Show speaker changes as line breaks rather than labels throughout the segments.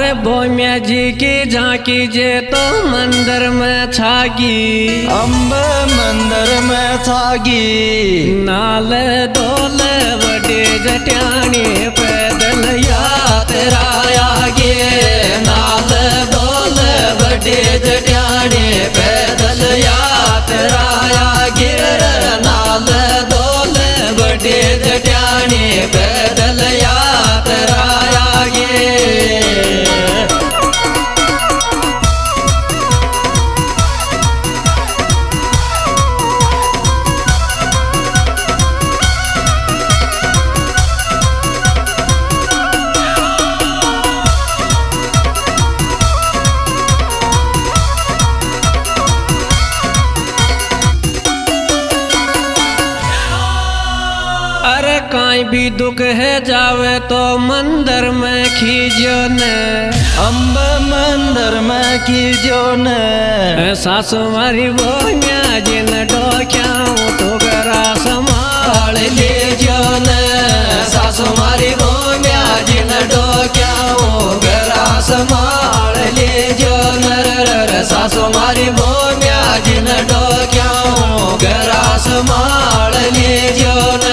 अरे भोम्या जी की झांकी जे तो मंदिर में छागी,
अम्ब मंदिर में छागी।
नाल डोल बड़े जट्याणी पैदल यात्रा आगे,
नाल डोल बड़े जट्याणी पैदल यात्रा आगे, नाल डोल बड़े जट्याणी पैदल यात्रा आगे।
अरे काई भी दुख है जावे तो मंदिर में खींचो ने,
अम्ब मंदिर में खींचो ने।
सासु मारी भोम्या जी न डोक्याऊ तो गरा संभाल
ले जो ने, सासु मारी भोम्या जी न डोक्याऊ गरा संभाल ले जो ने, सासु मारी भोम्या जी न डोक्याऊ गरा संभाल ले जो ने।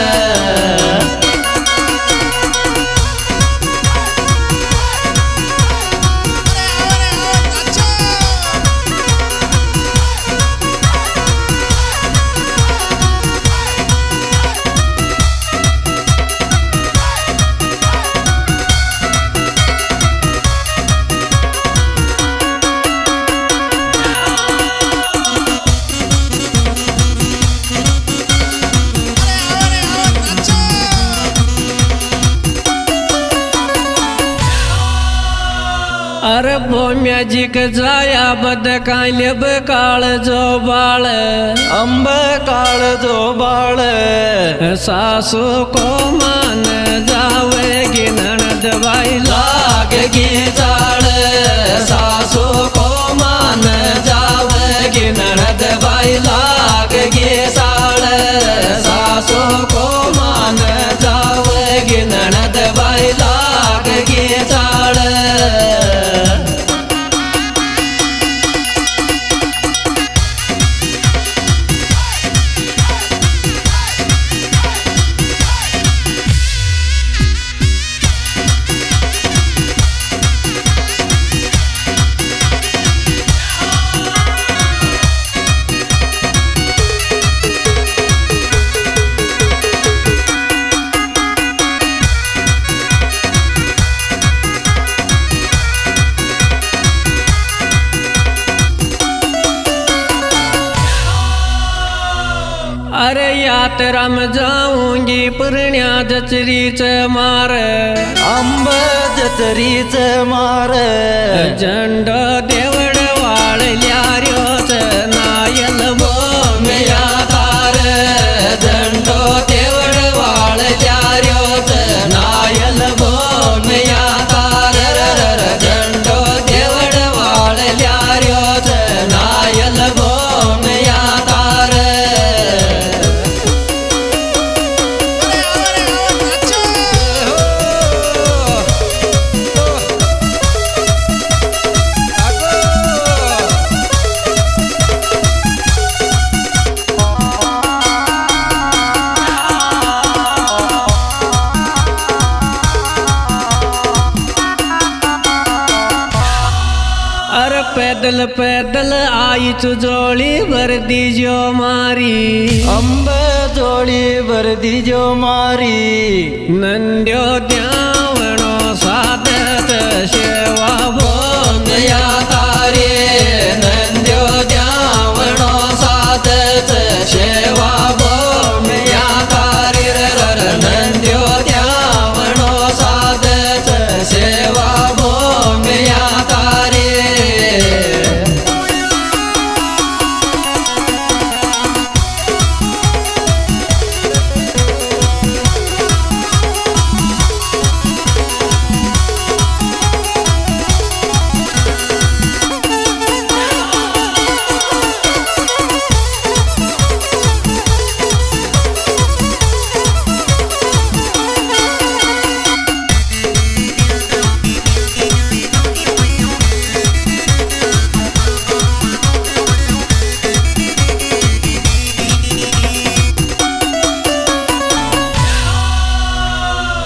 अरे भोम्या जी के जाया बद कालिब काल जो बाल,
अम्ब काल जो बाल।
सासु को मान जावेगी ननद भाई
लागेगी चाल, सासु को मान जावेगी ननद भाई लागेगी चाल, सासु को मान जावेगी ननद भाई लागेगी चाल।
अरे यात्रा में जाऊंगी पुरण्या जचरी च मार,
अम्ब जचरी च मार।
झंडो देवड़ वाळल्या च नायल
भोम्या तार, झंडो देवड़ वाळल्या च नायल भोम्या तार, झंडो देवड़ वाळल्या च नायल भोम्या तार।
पैदल पैदल आई चुजोली वर्दी जो मारी,
अम्ब जोड़ी वर्दी जो मारी।
नंद्यो द्यावणो साधत सेवा
भोम्या तारे, नंद्यो द्यावणो साधत सेवा भोम्या तारे, नंद्यो द्यावणो साधत सेवा भोम्या तारे।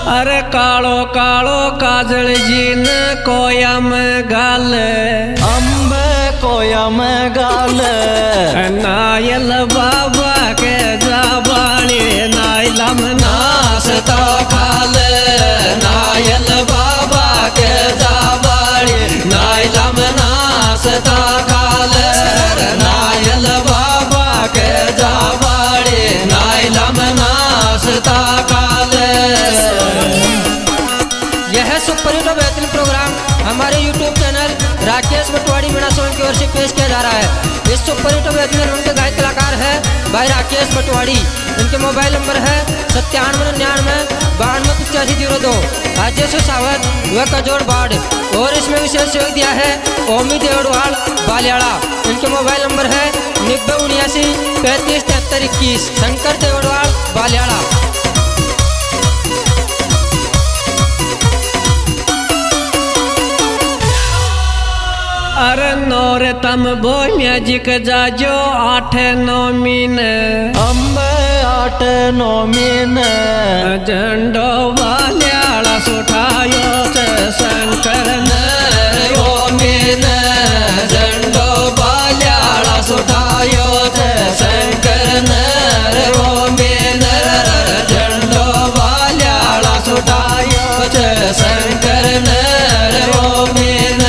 अरे कालो कालो काजल जी न कोया में गाल
अम्ब कोया में गाल
नायल बाबा के जाबाली नाइलम
नासता खाल नायल बाबा के जाबाली नाइलम नासता खाल नायल बाबा के जाबाली नाइलम नासता खाल।
यह सुपर हिट बेहतरीन प्रोग्राम हमारे YouTube चैनल राकेश बटवाड़ी मीणा सोन की ओर से पेश किया जा रहा है। इस सुपर हिट बेहतरीन उनके गायक कलाकार है भाई राकेश बटवाड़ी। इनके मोबाइल नंबर है 9799928502। राजेश सावत व कजोड़ बाढ़ और इसमें विशेष सहयोग दिया है ओमी देवड़वाल बालियाड़ा। इनके मोबाइल नंबर है 9079353321 शंकर देवड़वाल बालियाड़ा।
अरे नौर तम बोलिया जिक जाजो 8-9 मीने
अम्ब 8-9 मीने
झंडो वाल्याड़ा सुठायो से शंकर
ओ मीने झंडो वाल्याड़ा सुठायो से शंकर ओ मीने झंडो वाल्याड़ा सुठायो से शंकर ओ मीने।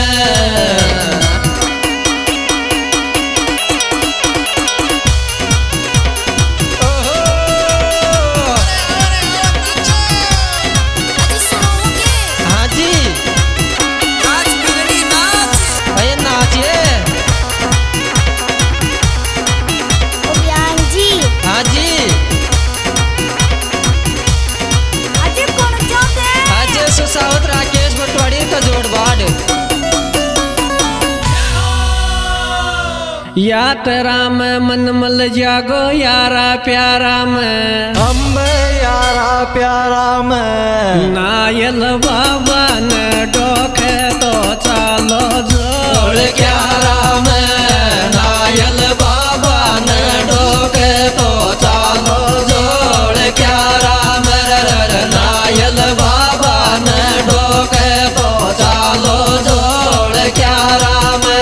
सावत राकेश बटवाड़ी का जोड़बाड़
यात्रा में मन मल जागो यारा प्यारा में
अम्ब यारा प्यारा में
नायल बाबा ने डोखे तो चालो जोड़
क्यारा में नायल बाबा ने डोखे तो चालो जोड़ क्यारा में नायल बाबा ने डोखे तो चालो जोड़ क्यारा में।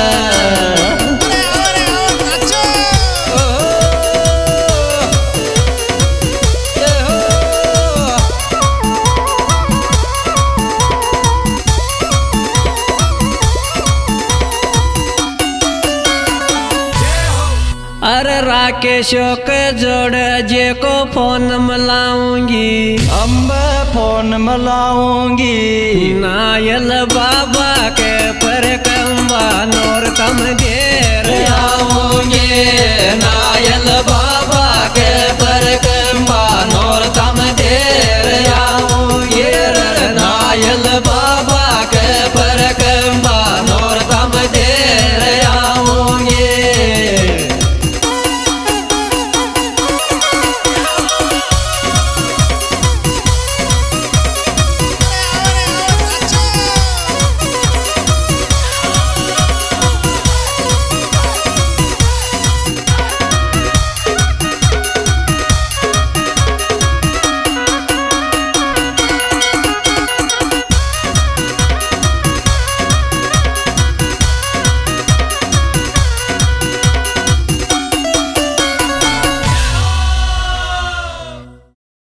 अरे राकेशो के जोड़ जे को फोन मिलाऊंगी
अम्ब फोन मिलाऊंगी
नायल बाबा के पर कम्बा नोर तम घेर
आऊंगी